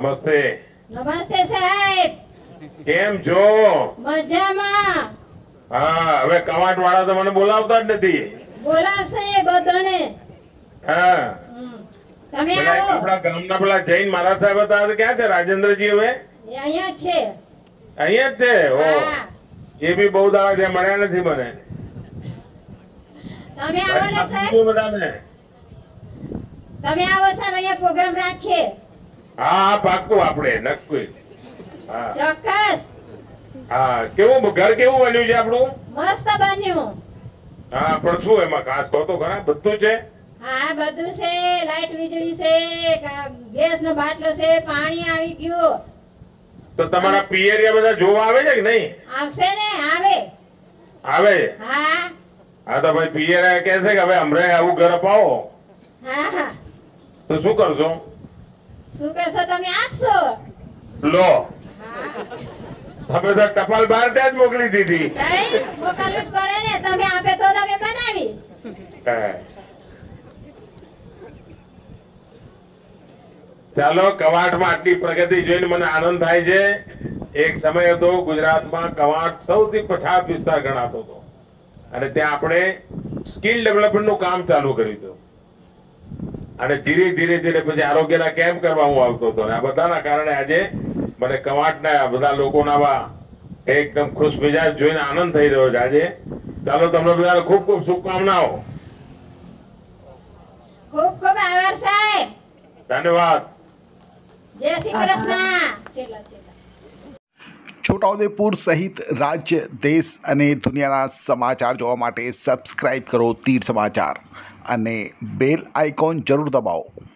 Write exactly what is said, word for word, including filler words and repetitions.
નમસ્તે. નમસ્તે સાહેબ. કેમ છો? મજામાં. હા, હવે કવાટ વાળા તો મને બોલાવતા જ નથી. બોલાવશે બધાને. હા, હમ. તમે પેલા આવો. આપણા ગામના પેલા જૈન મહારાજ સાહેબ હતા, તે ક્યાં છે રાજેન્દ્રજી? હવે એ અહીંયા જ છે. અહીંયા જ છે. ઓ, હા. એ બી બહુ દાડા થયા, મળ્યા નથી મને. તમે આવો ને સાહેબ. બધાને તમે આવો સાહેબ, અહીંયા પ્રોગ્રામ રાખીએ. હા હા, પાક્કું, આપણે નક્કી. હા ચોક્કસ. હા, કેવું ઘર કેવું બન્યું છે આપણું? મસ્ત બન્યું. હા, પણ શું એમાં ખાસ કહો તો ખરા? બધું છે? હા, બધું છે. લાઈટ વીજળી છે, ગેસ નો બાટલો છે, પાણી આવી ગયું. તો તમારા પિયરિયા બધા જોવા આવે છે કે નહીં? આવશે ને. આવે આવે. હા હા, તો ભાઈ પિયરિયા કહે છે કે હવે અમને આવું ઘર અપાવો, હા હા. તો શું કરશો? શું કરશો તમે? આપશો. લો, હા. તમે તો ટપાલ બહાર ત્યાં જ મોકલી દીધી. તઈ મોકલવું જ પડે ને. તમે આપે તો તમે બનાવી. હા. ચાલો, કવાટમાં આટલી પ્રગતિ જોઈને મને આનંદ થાય છે. એક સમય હતો ગુજરાતમાં કવાટ સૌથી પછાત વિસ્તાર ગણાતો હતો, અને ત્યાં આપણે સ્કિલ ડેવલપમેન્ટ નું કામ ચાલુ કર્યું હતું. અને ધીરે ધીરે ધીરે પછી આરોગ્યના કેમ્પ કરવા હું આવતો હતો. આ બધાના કારણે આજે મને કવાટના બધા લોકોના આવા એકદમ ખુશ મિજાજ જોઈને આનંદ થઈ રહ્યો છે આજે. ચાલો, તમને બધાને ખૂબ ખૂબ શુભકામનાઓ. ખૂબ ખૂબ આભાર સાહેબ. ધન્યવાદ. જય શ્રી કૃષ્ણ. ચેલા ચેલા. છોટાઉદેપુર સહિત રાજ્ય, દેશ અને દુનિયાના સમાચાર જોવા માટે સબસ્ક્રાઈબ કરો તીર સમાચાર અને બેલ આઇકોન જરૂર દબાવો.